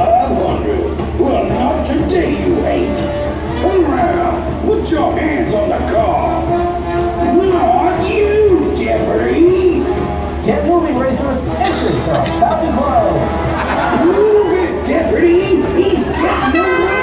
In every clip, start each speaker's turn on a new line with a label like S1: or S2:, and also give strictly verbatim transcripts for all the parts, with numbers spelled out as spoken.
S1: five hundred. Well, not today, you ain't. Turn around. Put your hands on the car. Not you, Deputy.
S2: Get moving, racers. Entrance are about to close.
S1: Move it, Deputy. He's getting away.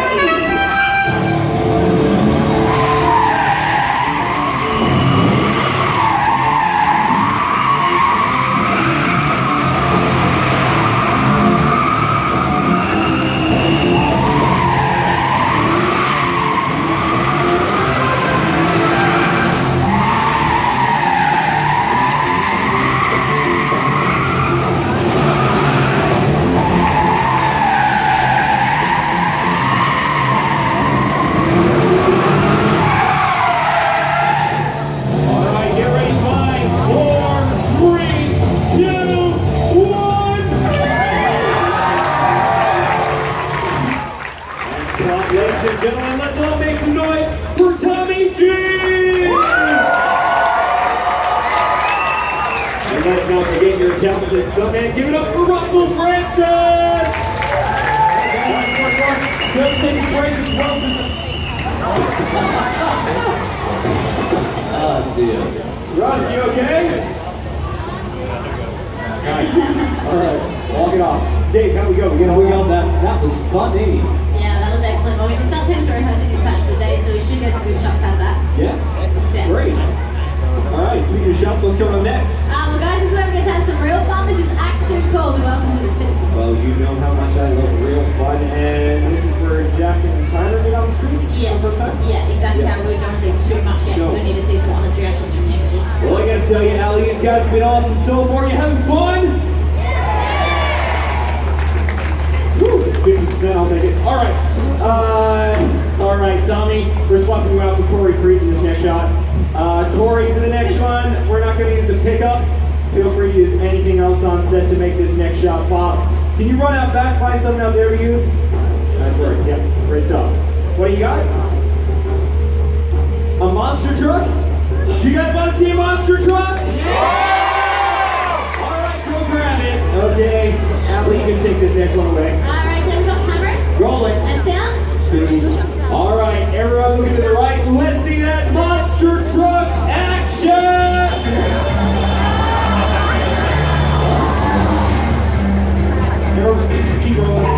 S3: Ladies and gentlemen, let's all make some noise for Tommy G! And let's not forget your talented stuntman. Give it up for Russell Francis! Don't take a break as well.
S4: Oh dear.
S3: Russ, you okay? Nice. Alright, walk it off. Dave, how we go? We get
S4: We got that. That was funny.
S5: Yeah, that was excellent. Well, the stunt teams were rehearsing these parts today, so we should get some good shots out of that.
S3: Yeah?
S5: Yeah.
S3: Great. Alright, speaking of shots, what's going on next?
S5: Um, well, guys, this is where we're going to have some real fun. This is Act Two called Welcome to the City.
S3: Well, you know how much I love real fun, and this is where Jack and Tyler get on the streets
S5: Yeah,
S3: for the first time?
S5: yeah, exactly.
S3: Yeah.
S5: How we don't say too much yet,
S3: No.
S5: because we need to see some honest reactions from the extras.
S3: Well, I gotta tell you, Allie, these guys have been awesome so far. You having fun? fifty percent, I'll take it. Alright. Uh, Alright, Tommy, we're swapping you out for Corey Creed in this next shot. Uh, Corey, for the next one, we're not going to use a pickup. Feel free to use anything else on set to make this next shot pop. Can you run out back, find something out there to use? Nice work. Yep, great stuff. What do you got? A monster truck? Do you guys want to see a monster truck? Yeah! Okay, Allie, you can take this next one away.
S5: Alright, so we've got cameras.
S3: Rolling.
S5: And sound.
S3: Alright, everyone looking to the right. Let's see that monster truck action! Everyone, keep rolling.